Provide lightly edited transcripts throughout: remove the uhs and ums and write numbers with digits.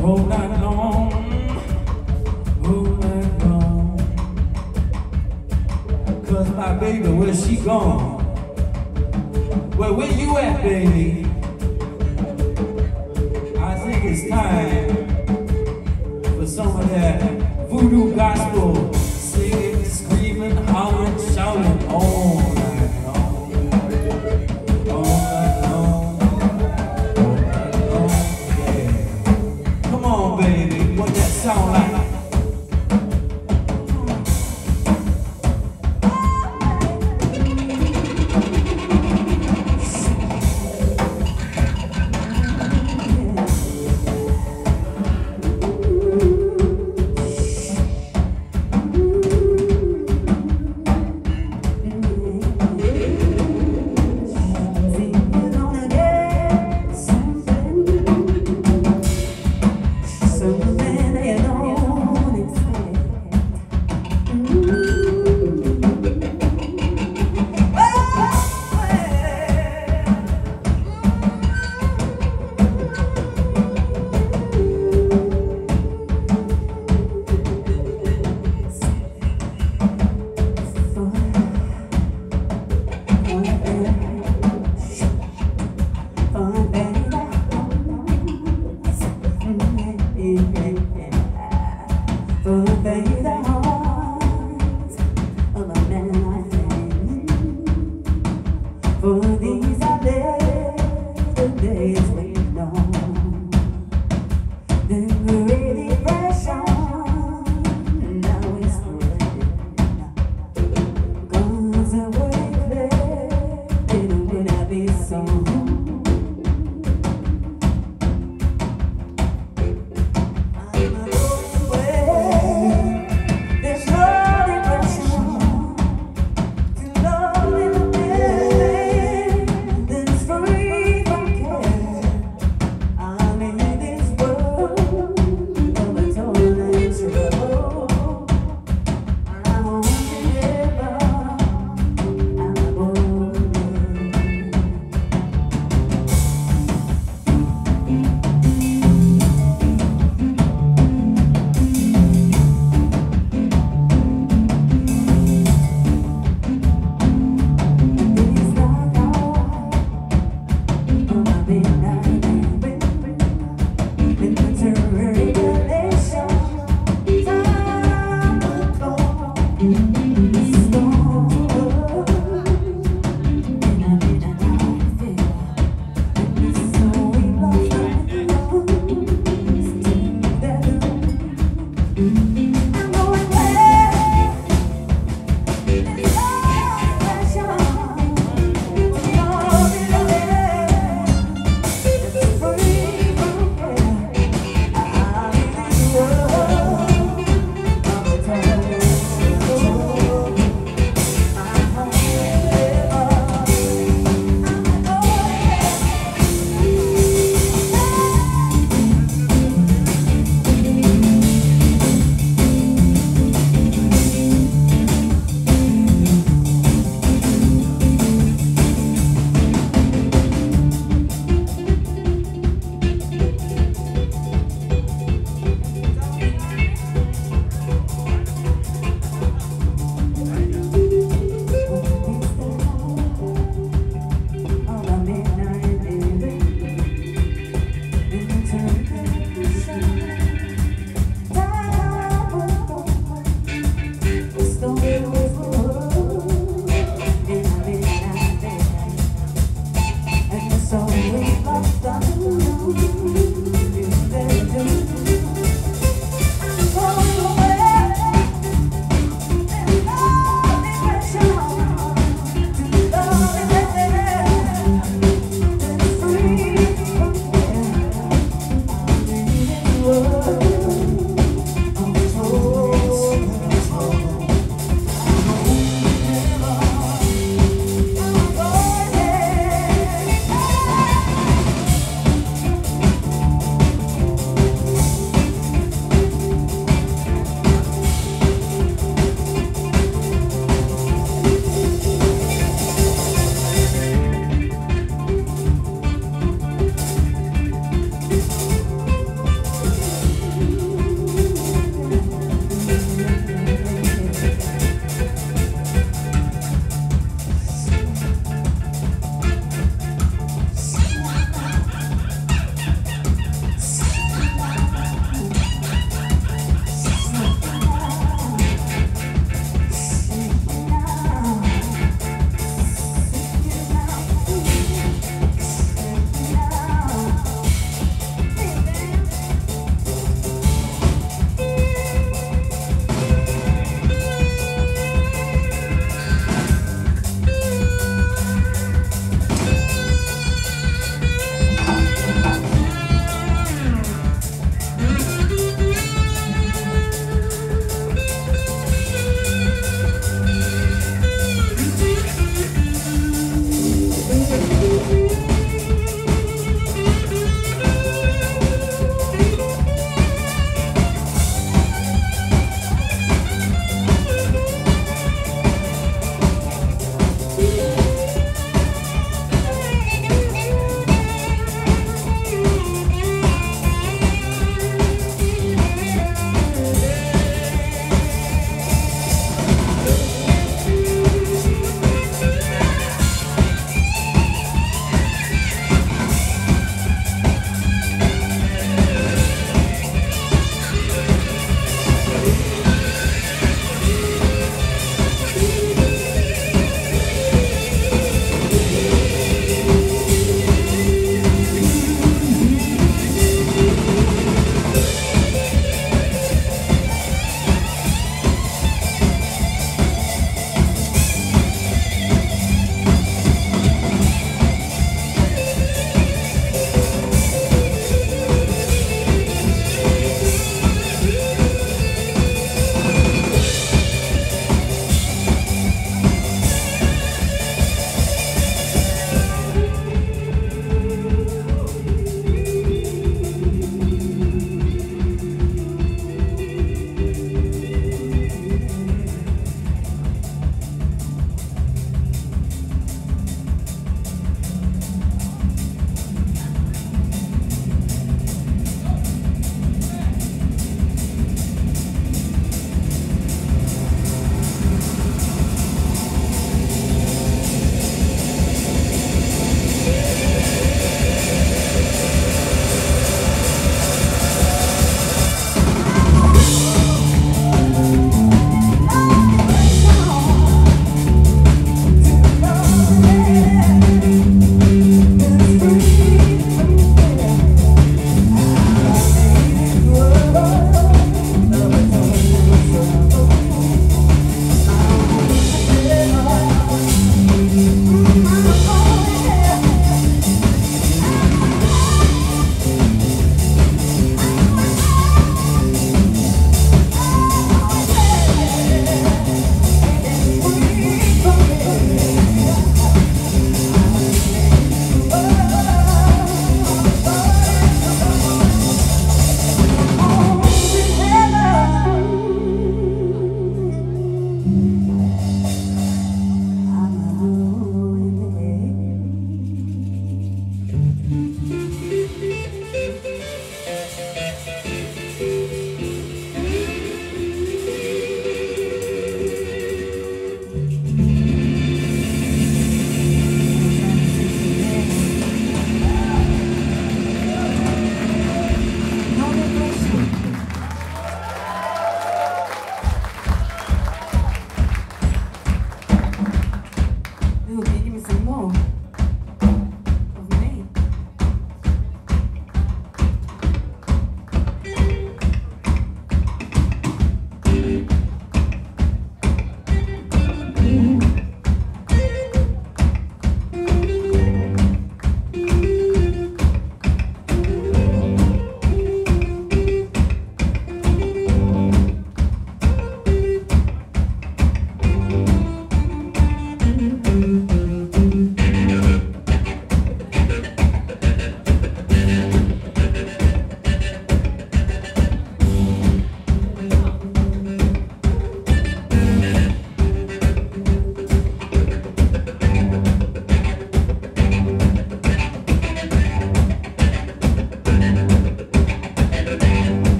all night long, all night long. 'Cause my baby, where she gone? Well, where you at, baby? I think it's time for some of that voodoo gospel, singing, screaming, hollering, shouting all night long. All night long, all night long, yeah. Come on, baby, what that sound like?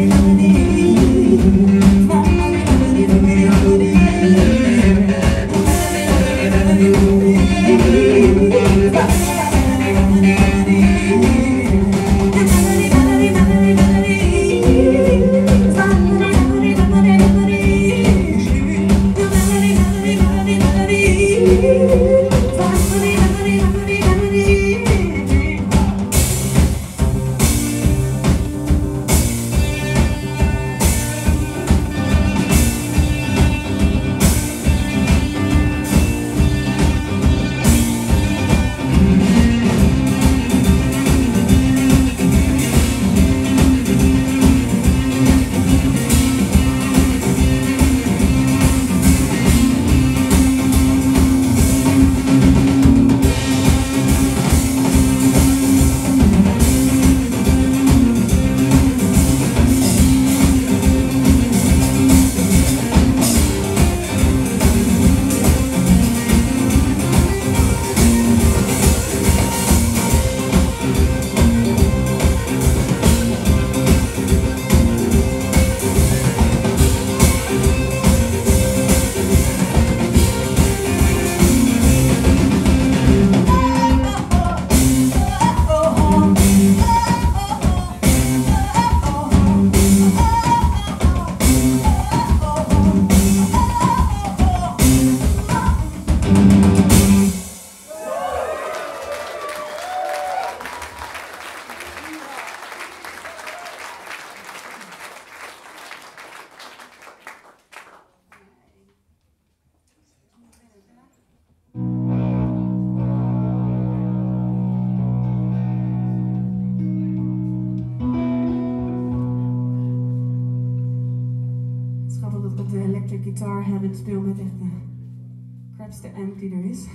Guitar Habit speel met echt de crapste amp die er is.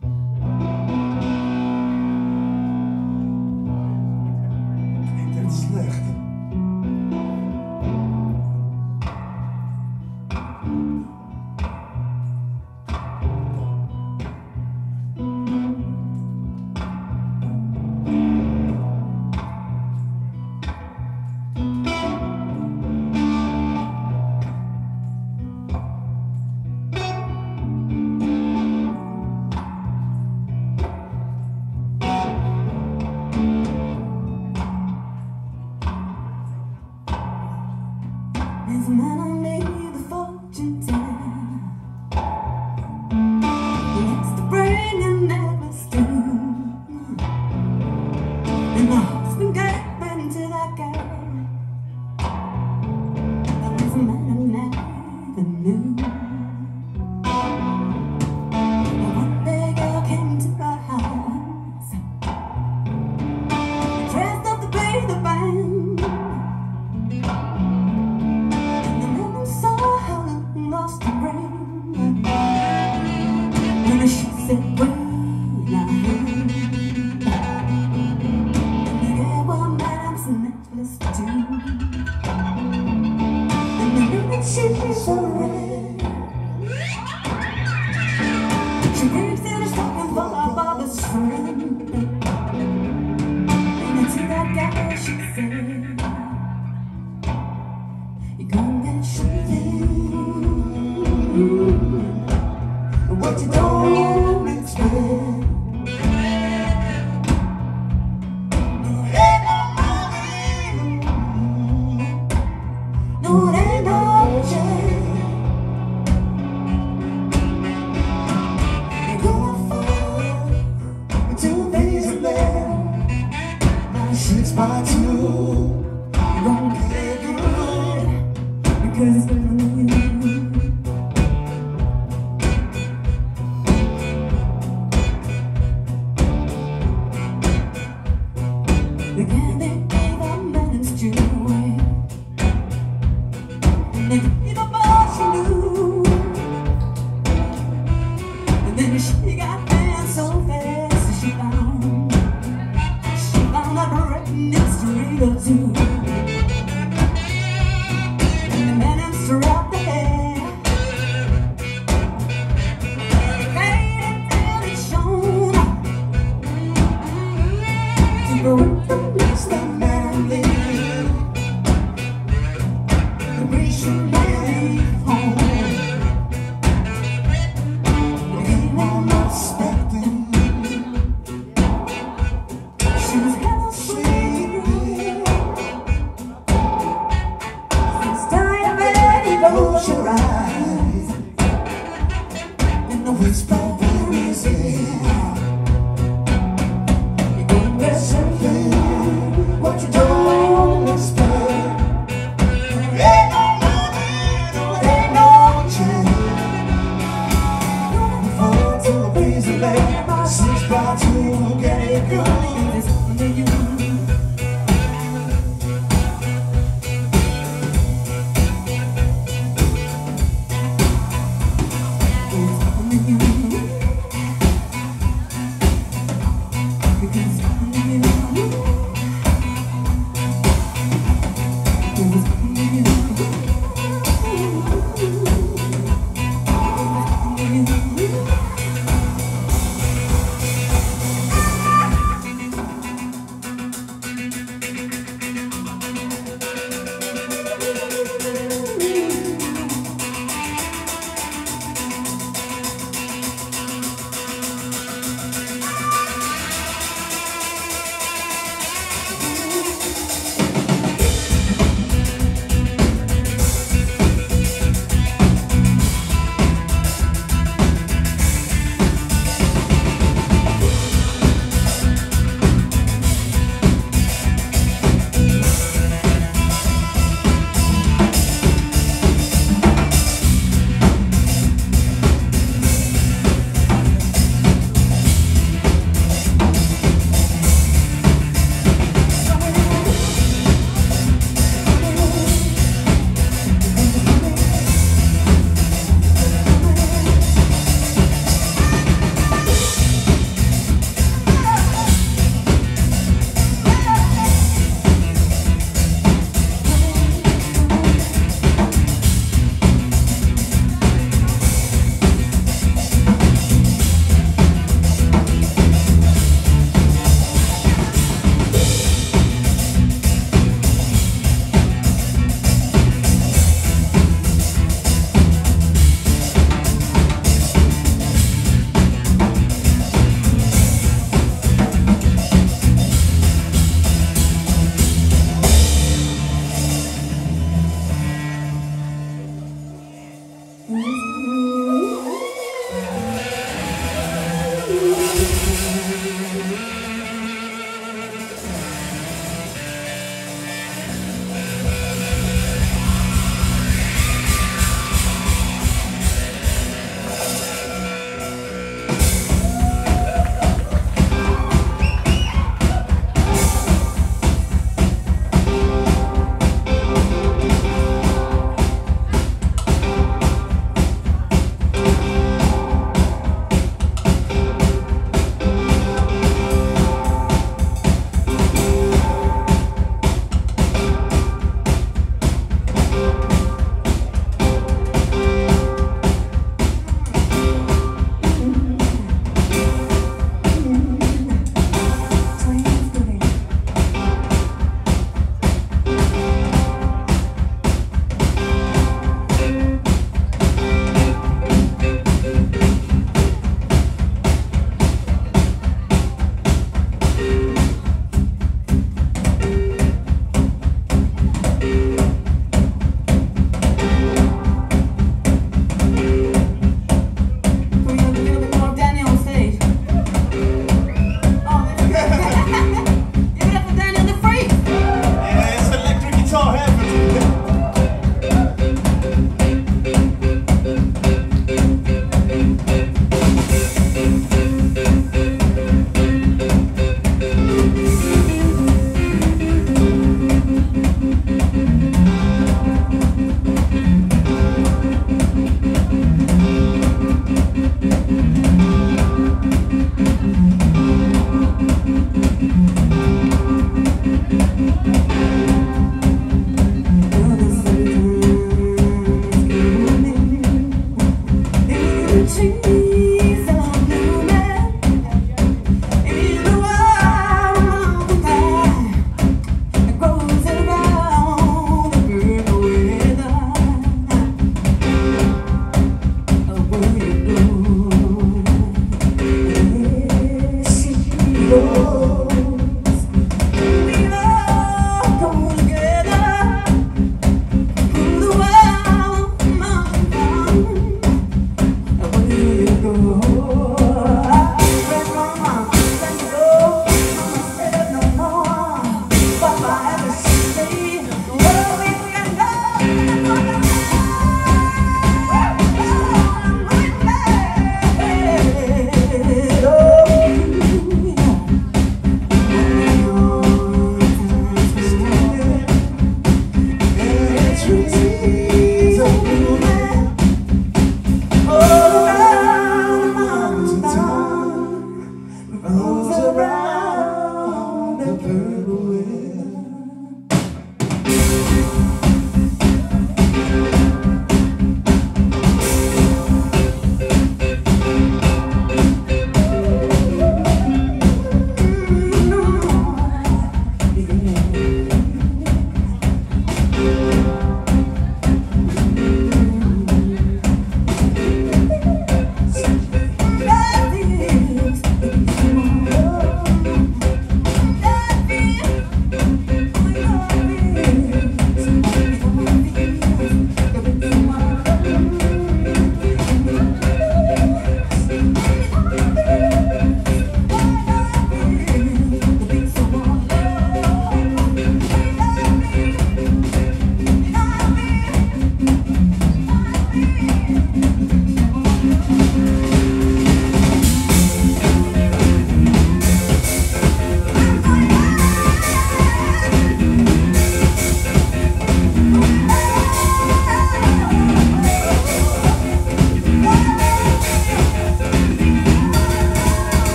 Klinkt echt slecht. There's a man I made the fortune tell. He likes to bring a necklace to, and the husband gave into that girl. There was a man who never knew. And one day girl came to her house, dressed up to play the band. Lost her brain, and she said, wait now, and the girl one man's necklace too, and the minute she's away, she breaks in a stocking for her father's friend, and to that guy she said, you gonna get shooting. What you don't expect. No, it ain't no money. No, it ain't no change. You're gonna fall into things in there. Now 6 by 2. You won't get good because it's gonna need you. The candy gave a man's jewelry, they gave up all she knew, and then she got there so fast she found a written history or two, and the minister out there made it till it shone to break the mess that man lived. should leave home. You came on expecting. She was hella sweet. This time ready, close your eyes. In the whisper, baby, say you're gonna get something what you don't expect. Six by two, get it good. It's only you.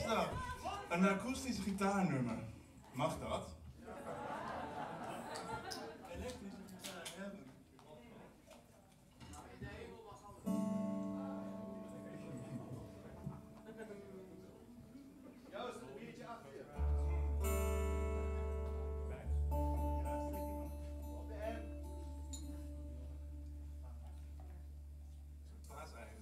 Nou, een akoestische gitaarnummer. Mag dat? Elektrische gitaar hebben. Joost, een biertje achter je. Op de M. Zo'n paaseigen.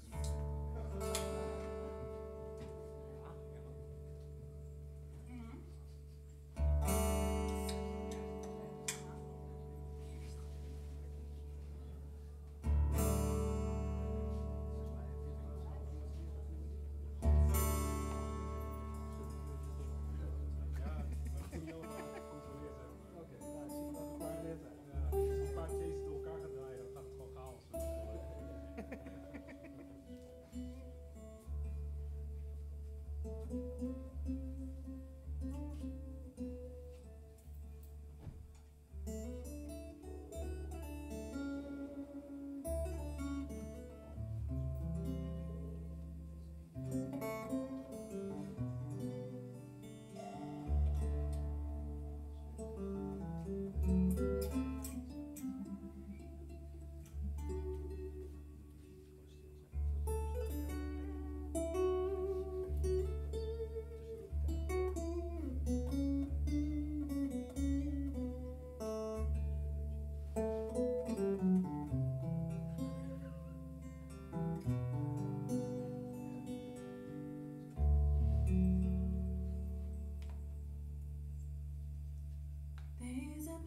There's a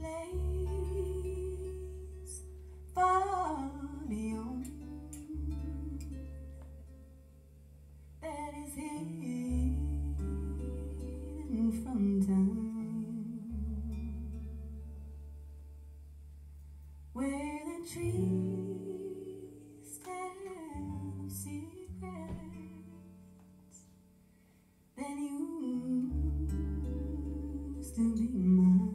place far beyond that is hidden from time, where the trees tell of secrets that used to be mine.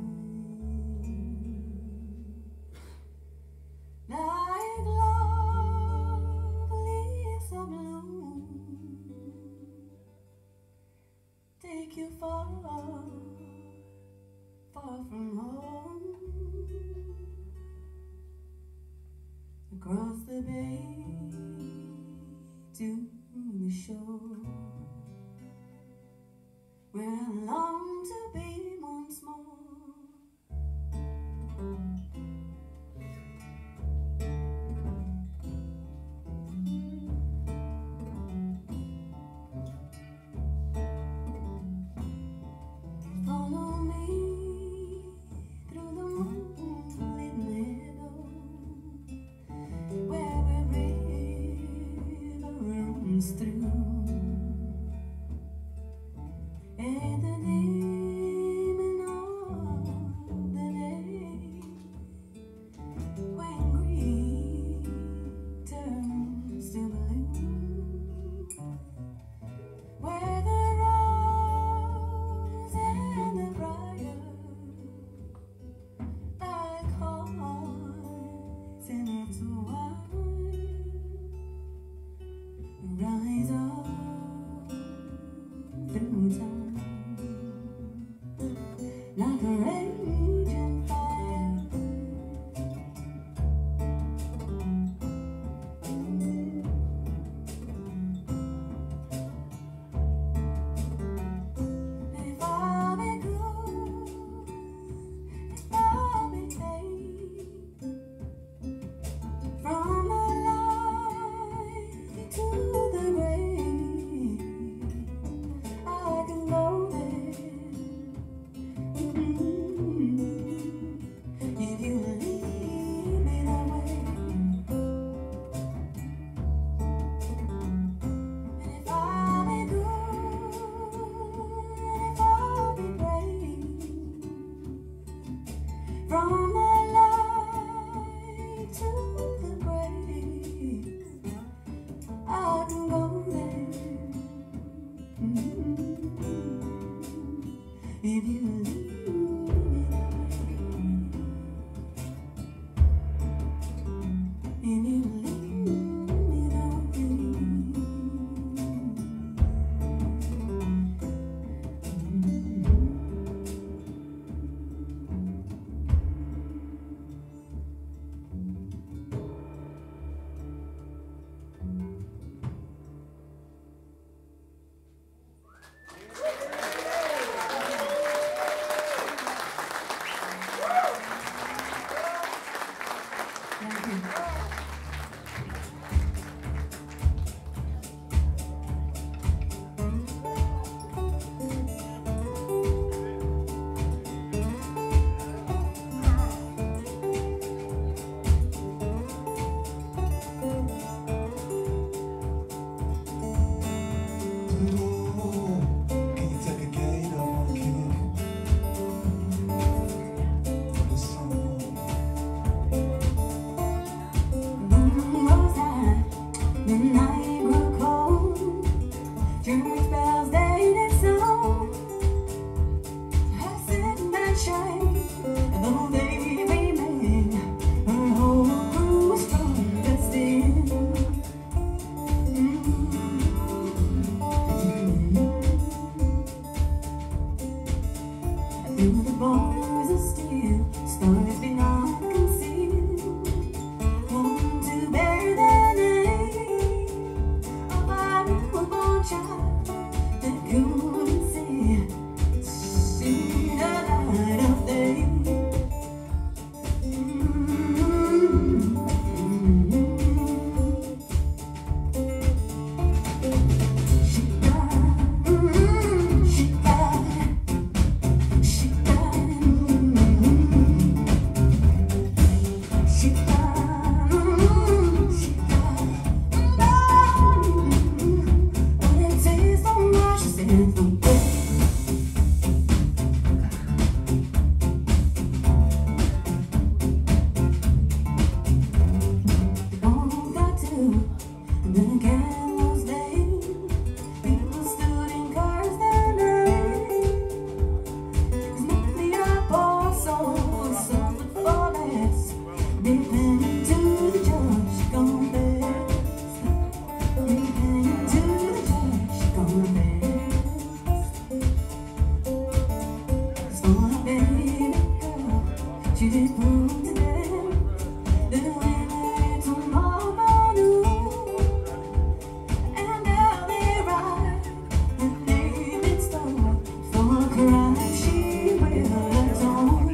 Like love leaves a bloom, take you far, far from home, across the bay to the shore, where I long to be once more. Follow me through the moonlit meadow, where a river runs through, and the dimming of the day, when green turns to blue, where the rose and the briar, like hearts intertwined, rise up through time, like a raging fire. If I'll be good, if I'll be faith, from the light to the grave, I can go there. If you lead me that way, and if I'll be good, if I'll be brave, from the light to the grave, I can go there. If you leave me that way, if you leave me that way, couldn't see the light of day. She did prove to them that when they tomorrow knew, and now they ride and name it stone for a crime she will atone.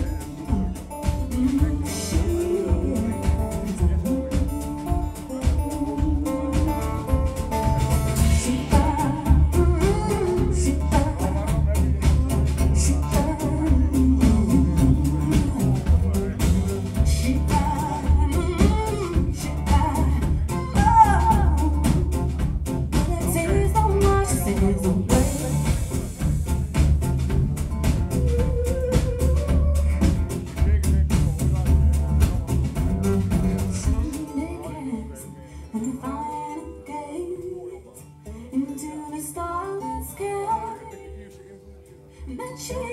She will atone. She into the starlit sky that she